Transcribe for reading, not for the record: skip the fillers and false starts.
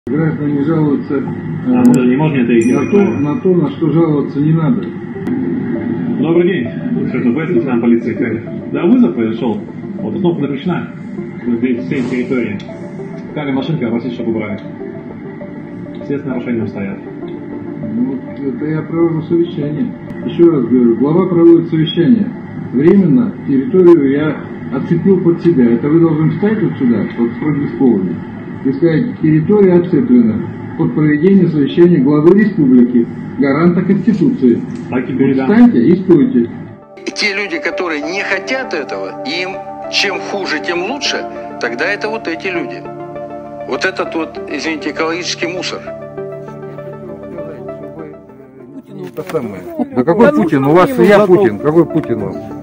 Граждане жалуются мы же не можем это делать, на что жаловаться не надо. Добрый день, это лейтенант полиции. Да, вызов произошел. Вот установка запрещена на всей территории. Кали машинки, попросить, чтобы убрали. Естественно, нарушения стоят. Ну, это я провожу совещание. Еще раз говорю, глава проводит совещание. Временно территорию я отцепил под себя. Это вы должны встать вот сюда, под Продисковыми, и сказать, территория отцеплена под проведение совещания главы республики, гаранта Конституции. Так и передам. Встаньте и стойте. Те люди, которые не хотят этого, им чем хуже, тем лучше, тогда это вот эти люди. Вот этот вот, извините, экологический мусор. Да какой Путин? У вас я Путин. Какой Путин у вас?